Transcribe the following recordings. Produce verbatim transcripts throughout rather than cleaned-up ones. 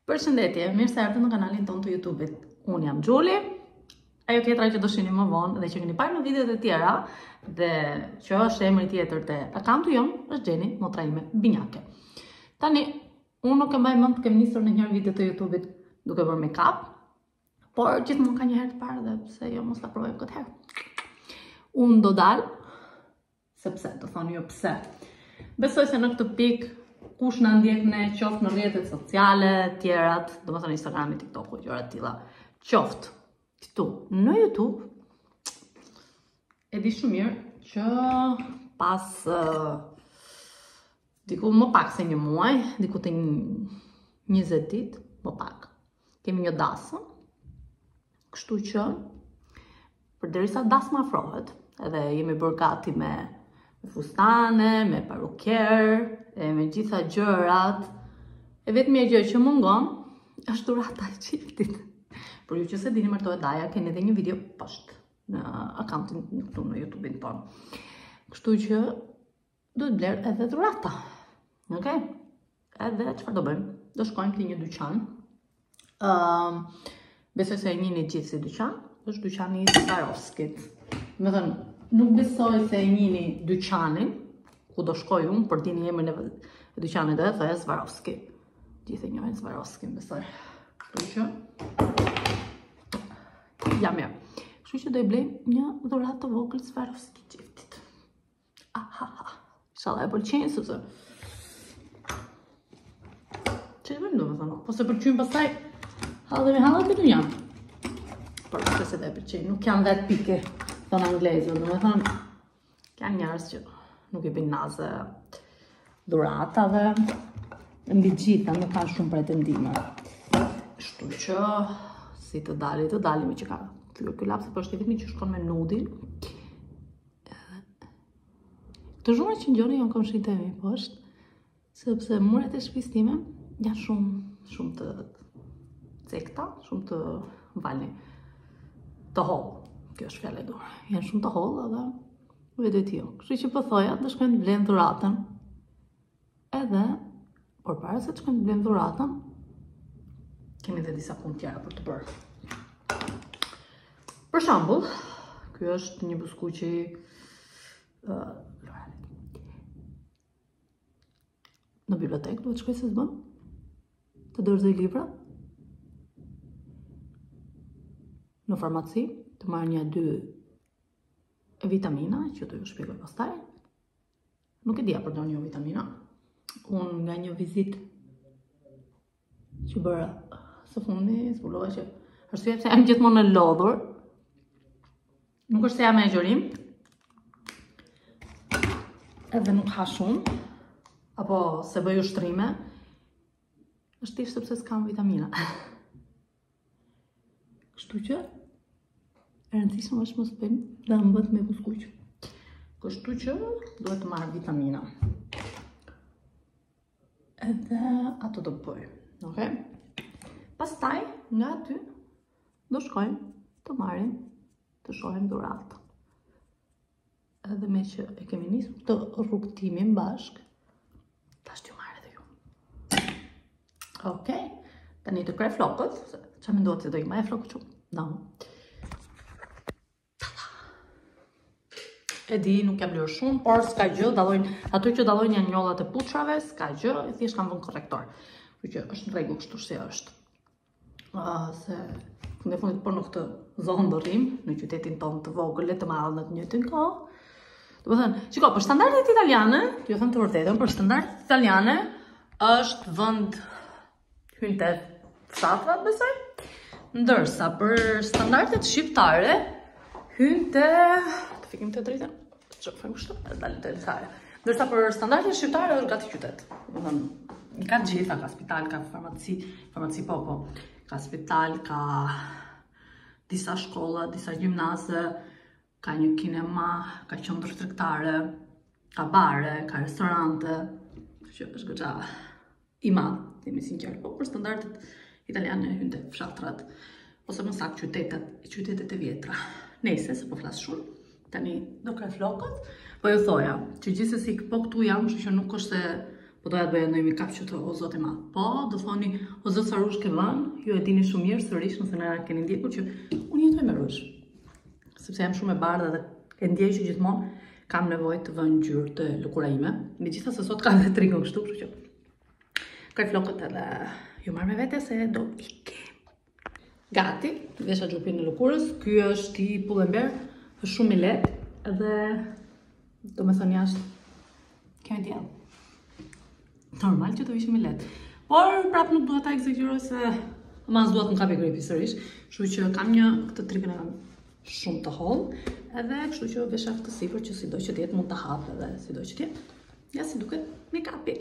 Përshëndetje, mirë se erdhët në kanalin tonë të YouTube-it. Unë jam Gjuli. Ajo tjetra që do shihni më vonë dhe që keni parë në videot e tjera dhe që është emri tjetër te akaunti jon është Gjeni motra ime Binjake. Tani, unë nuk e mbaj mend të kem nisur në njërë video të YouTube-it duke bërë make-up, por gjithmonë ka një herë të parë dhe pse jo mos ta provoj këtë herë. Unë do dal, sepse, do thoni jo pse. Besoj se në këtë pikë kush na ndjek ne qoftë në rrjetet sociale, tjerat, do të thënë Instagrami, TikToku, gjëra të tilla, qoftë këtu në YouTube, e di shumë mirë që pas uh, diku më pak se një muaj, diku të njëzet ditë, më pak, kemi një dasëm, kështu që përderisa dasma afrohet, edhe jemi bërë gati me me fustane, me parukjer, e me gjitha gjërat, e vetëm e gjë që mungon është dhurata e çiftit. Por ju që se dini martohet Daja, keni edhe një video post në akauntin këtu në YouTube-in tonë. Kështu që duhet bler edhe dhurata. Okej? Edhe çfarë do bëjmë? Do shkojmë te një dyqan. Um, besoj se e njihni gjithë si dyqan, është dyqani i Swarovskit. Me thënë, nuk besoj se e njihni dyqanin ku do shkoj unë, për dini emrin e dyqanit dhe thoya Swarovski. Gjithë e njohin Swarovskin, besoj. Kështu që ja mirë. Kështu që do i blej një dhuratë të vogël Swarovski çiftit. Ah ah ah. Inshallah e pëlqen sepse çe vjen domethënë. Po se pëlqen pastaj hallë me hallë këtu jam. Por pse se dhe pëlqen, nuk janë vetë pike tonë anglezë, domethënë kanë njerëz që nuk i bëjnë naze dhuratave, mbi gjitha nuk kanë shumë pretendime. Kështu që si të dali, të dali me që ka ky lapse, por është vetëm që shkon me nudin. Të zhurmë që ngjoni janë komshinët e mi poshtë, sepse muret e shtëpisë time janë shumë, shumë të cekta, shumë të valni, të hollë. Kjo është fjala e dur. Janë shumë të hollë edhe vedet jo. Kështu që po thoja, do shkojnë të blenë dhuratën. Edhe, por para se të shkojnë të blenë dhuratën, kemi dhe disa punë tjera për të bërë. Për shembull, ky është një buskuqi uh, në bibliotekë, duhet shkoj se s'bën, të dorëzoj libra, në farmaci, të marrë një dy vitamina, që të ju shpjegoj pastaj. Nuk e dija përdor një vitamina. Unë nga një vizit që bëra së fundi, zbulova që arsye pse jam gjithmonë në lodhur. Nuk është se jam e gjërim, edhe nuk ha shumë, apo se bëj ushtrime, është thjesht sepse s'kam vitamina. Kështu që e rëndësishme është mos bëjmë dhe mbët me buskuq. Kështu që duhet të marr vitamina. Edhe ato do bëj. Okay? Pastaj, nga aty, do shkojmë të marrim, të shohim dhuratë. Edhe me që e kemi nisur të rrugtimin bashk, tash t'ju marrë edhe ju. Okej? Tani të krej flokët, që me ndohet se do i maja flokët shumë? No. E di, nuk jam lërë shumë, por s'ka gjë, dalojnë, ato që dalojnë janë njollat e putrave, s'ka gjë, e thjesht kam vënë korrektor. Kështu që është në rregull kështu si është. Uh, se në fundit por në këtë zonë do rrim, në qytetin tonë të vogël, të madh në të njëjtin kohë. Do të thënë, shiko, për standardet italiane, ju them të vërtetën, për standardet italiane është vend hyn te fshatrat, besoj, ndërsa për standardet shqiptare hyn te, të fikim të drejtën, që fëjmë kështu, e dalim të elitare. Ndërsa për standardet shqiptare është gati qytet. Do të thënë, ka gjitha, ka spital, ka farmaci, farmaci po, po, ka spital, ka disa shkolla, disa gjimnaze, ka një kinema, ka qendër tregtare, ka bare, ka restorante, që është goxha i madh, themi sinqert, po për standardet italiane hyn te fshatrat, ose më saktë qytetet, qytetet e vjetra. Nëse se po flas shumë, tani do krej flokët, po ju thoja, që gjithsesi po këtu jam, kështu që nuk është se Po doja të bëja ndonjë make-up që të o zoti ma. Po, do thoni, o zot sa rrush ke vënë, ju e dini shumë mirë sërish nëse na keni ndjekur që unë jetoj me rrush. Sepse jam shumë e bardha dhe e ndjej që gjithmonë kam nevojë të vënë ngjyrë të lëkura ime. Megjithatë se sot ka edhe trikun kështu, kështu që kaj flokët edhe ju marr me vete se do ike. Gati, vesha xhopin e lëkurës. Ky është i Pull&Bear, është shumë i lehtë edhe do me thënë jashtë kemi djellë. Normal që të vishim i lehtë. Por prap nuk duhet ta egzagjeroj se mas duhet më kapi gripi sërish. Kështu që kam një këtë trikën e shumë të hollë, edhe kështu që vesha këtë sipër që sido që tjetë mund të hapë edhe sido që tjetë. Ja si duket make-upi.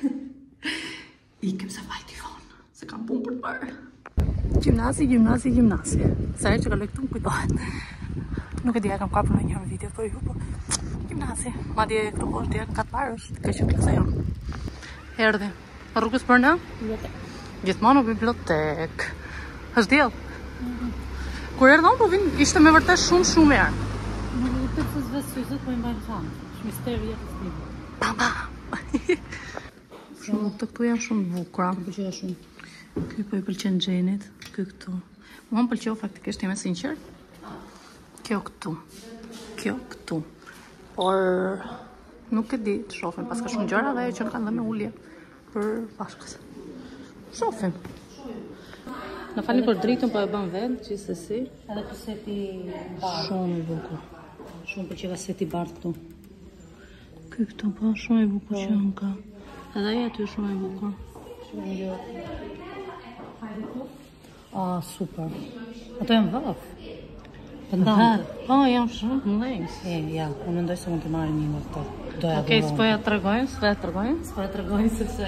Ikem se vaj vonë, se kam punë për të bërë. Gjimnasi, gjimnasi, gjimnasi. Sa herë që kaloj këtu më kujtohet. Nuk e di, kam kapur në një video për ju, po gjimnasi. Madje këtu është djerë katë parë është ke që klasa jonë. Erdhi. Rrugës për në? Gjithmonë në bibliotek. Është djellë? Kur erdhëm, po vinë, ishte me vërtet shumë shumë erë. Në vërtet se zve syzët, po i mbajnë fanë. Shë misteri jetës të libë. Pa, pa! Shumë, të këtu janë shumë bukra. Të pëlqeja shumë. Ky po i pëlqen Gjenit, ky këtu. Mua më pëlqeu faktikisht jemi sinqer. Kjo këtu. Kjo këtu. Por nuk e di, të shohim pas ka shumë gjëra dhe që në kanë dhe me ullje për bashkës. Shohim. Në falni për dritën, po e bën vend, gjithsesi. Edhe për seti bardh. Shumë i bukur. Shumë pëlqeva seti bardh këtu. Ky këtu po shumë i bukur që në ka. Edhe ai aty shumë i bukur. Shumë i ngjyrë. Hajde këtu. Ah, super. Ato janë vëf. Pendante. Po, janë shumë mëdhenj. E, ja, unë mendoj se mund të marrim një nga këto. Doja Okej, s'po ja tregojnë, s'po ja tregojnë. s'po ja tregojnë sepse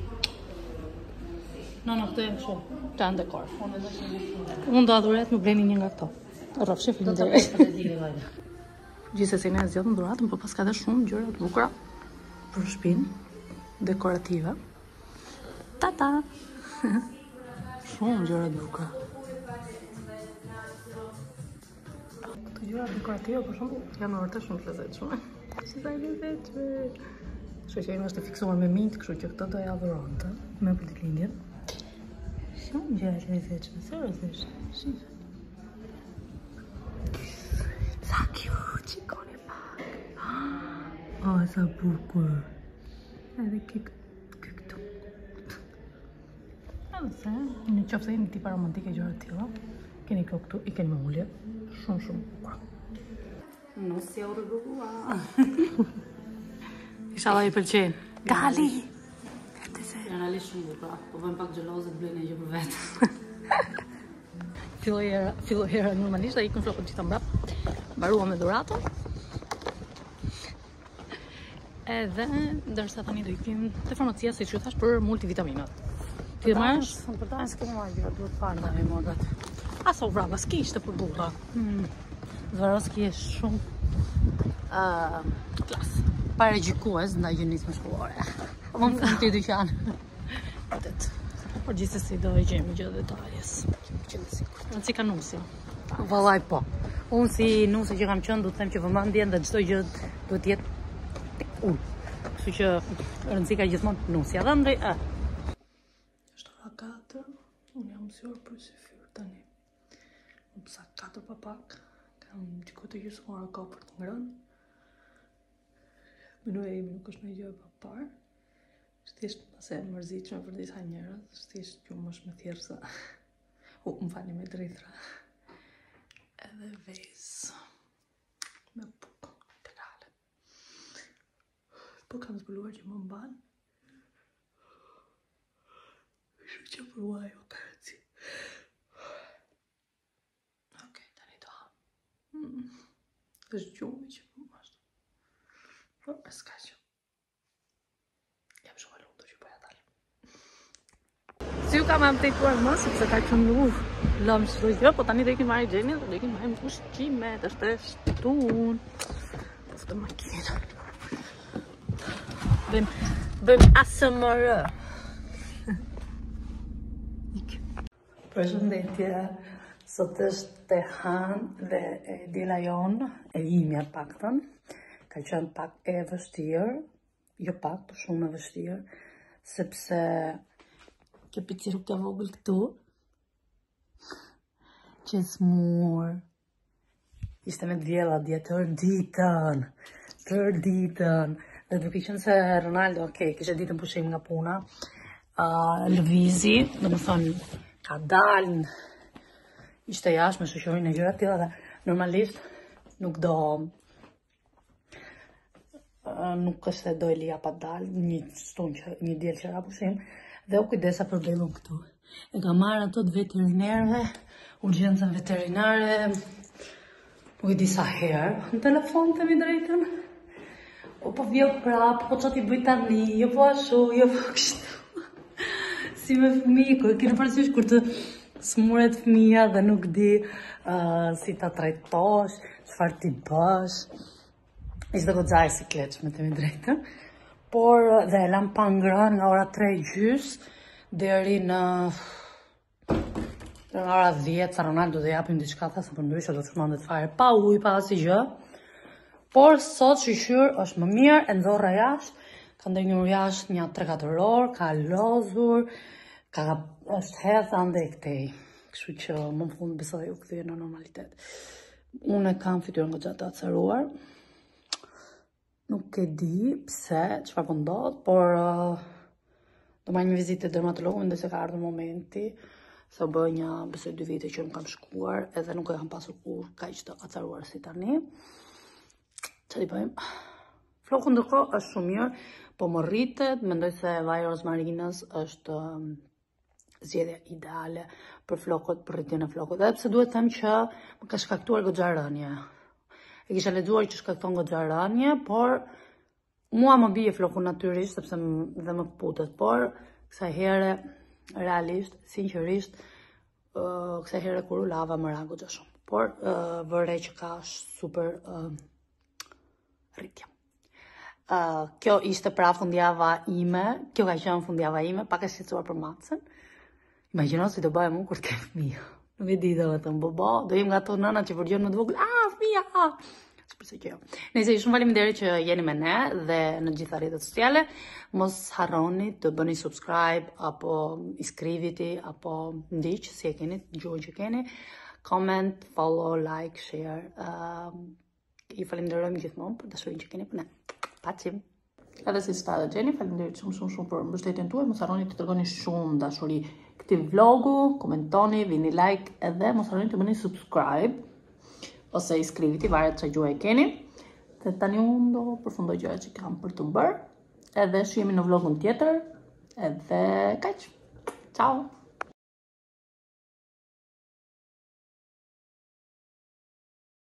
No, no, këto janë shumë. Të janë dekor. Unë mendoj se janë shumë. Unë do adhuret më bleni një nga këto. Rrofshi, Do të faleminderit. bëj patetike vajte. Gjithsesi ne zgjodhëm dhuratën, por pas ka dhe shumë gjëra të bukura për shtëpinë, dekorative. Ta-ta! Shumë gjëra të bukura. Këto gjëra dekorative, për shembull, janë vërtet shumë të lezetshme. Si sa i lezetshme. Shoqëria është e fiksuar me mint, kështu që këtë do ja adhuronte me për ditëlindjen. Shumë gjëra të lezetshme, seriozisht. Shih. Sa cute, qikoni pak. Oh, sa bukur. Edhe kë këtu. Edhe se, në qoftë se jeni tipa romantike gjëra të tilla, keni kjo këtu, i keni me ulje. Shumë, shumë bukur. Nusja u rrugua. Inshallah i pëlqen. Gali! Janë realisht shumë bukura. Po bëjmë pak xheloze të blejnë gjë për vetë. Filloi hera, filloi hera normalisht, ai ikën flokët gjithë mbrap. Mbarua me dhuratën. Edhe ndërsa tani do ikim te farmacia, siç ju thash, për multivitaminat. Ti marrësh? Për ta s'kemë marrë gjëra, duhet parë ndaj modat. Aso brava, s'ki ishte për burra. Zvaroski është shumë Uh, klas. Pare gjikues ndaj gjenisë mashkullore. Unë në të dyqan. Vërtet. Por gjithsesi do e gjejmë gjithë detajes. Në si ka nusja. Vallaj po. Unë si nuse që kam qenë, du të them që vëmendjen dhe çdo gjë duhet të jetë tek unë. Kështu që rëndësi ka gjithmonë nusja. Dhe ndaj ë. Është ora katër. Unë jam mësuar për si fyr tani. Më sa katër pa pak. Kam diku të gjysmë ka për të ngrënë. Menuja ime nuk është në gjë e pa parë. Thjesht pse e mërzitshme për disa njerëz, thjesht gjumë është me thjerrza. U, më falni me drithra. Edhe vezë. Me bukë integrale. Po kam zbuluar që më mban. Kështu që provoj o karaci. Okej, tani do ha. Mm. Është gjumë që më ashtu. Po, e s'ka që. Jam shumë e lumtur që po ja dal. Si ju kam updateuar më, sepse ka qenë uh, lëm çdo gjë, po tani do ikim marrë Gjenin, do ikim marrë ushqime, të shteshtun. Po të makinë. Bëjmë bëjmë A S M R. Ik. Përshëndetje. Sot është Tehan dhe e djela jon, e imja paktën. Ka qenë pak e vështirë, jo pak, por shumë e vështirë, sepse kjo piciruk e vogël këtu, që smur, ishte me djela dje tërë ditën, tërë ditën, dhe duke qenë se Ronaldo, okej, kishte ditën pushim nga puna, uh, lëvizi, dhe më thonë, ka dalë, ishte jashtë me shoqërinë e gjëra të tilla dhe normalisht nuk do uh, nuk është se do e lija pa dalë, një stun që një diel që ra pushim, dhe u kujdesa për bebën këtu. E ka marrë ato të veterinerëve, urgjencën veterinare, nuk e di sa herë, në telefon të mi drejtën, o po vjo prap, po që ti bëj tani, jo po ashu, jo po kështu, si me fëmijë, kur kene parasysh kur të smuret fëmija dhe nuk di uh, si ta trajtosh, çfarë ti bësh, ishte goxha e sikletshme të mi drejtën, por dhe e lam pa ngrënë nga ora tre gjys deri në nga ora dhjetë, sa Ronaldo dhe japim diçka, tha se përndryshe do të shmandet fare, pa ujë, pa asnjë gjë. Por sot shqyr është më mirë, e nxorra jashtë, ka ndenjur jashtë një tre katër orë, ka lozur, ka është hedh ande këtej. Kështu që më në fund besoj u kthye në normalitet. Unë kam fytyrën goxha të acaruar. Nuk e di pse, çfarë po ndodh, por uh, do marr një vizitë te dermatologu ndërsa ka ardhur momenti. Se bë një besoj dy vite që nuk kam shkuar edhe nuk e kam pasur kur kaq të acaruar si tani. Çfarë i bëjmë? Floku ndërkohë është shumë mirë, po më rritet, mendoj se vaji rozmarinës është um, zgjedhja ideale për flokët, për rritjen e flokut. Edhe pse duhet të them që më ka shkaktuar goxha rënje. E kisha lexuar që shkakton goxha rënje, por mua më bie floku natyrisht sepse dhe më putet, por kësaj here realisht, sinqerisht, uh, kësaj here kur u lava më ra goxha shumë. Por uh, vërej që ka super uh, rritje. Uh, kjo ishte pra fundjava ime, kjo ka qenë fundjava ime, pak e shqetësuar për Macën. Imagjino si do bëhem unë kur të kem fëmijë. Nuk e di do të thëmë, bobo, do jem nga ato nëna që përgjën më të vogël, ah, fëmija, ah. Shpresoj që jo. Nëse shumë faleminderit që jeni me ne dhe në gjitha rrjetet sociale. Mos harroni të bëni subscribe apo iskriviti apo ndiq si e keni, gjuhën që keni. Comment, follow, like, share. Uh, Ju falenderojmë gjithmonë për dashurinë që keni për ne. Pacim. Edhe si sta dhe Gjeni, faleminderit shumë shumë shumë për mbështetjen tuaj. Mos harroni të dërgoni shumë dashuri këtij vlogu, komentoni, vini like edhe mos harroni të bëni subscribe ose iskriviti, varet çfarë gjuhë e keni. Dhe tani unë do përfundoj gjërat që kam për të bërë. Edhe shihemi në vlogun tjetër. Edhe kaq. Ciao.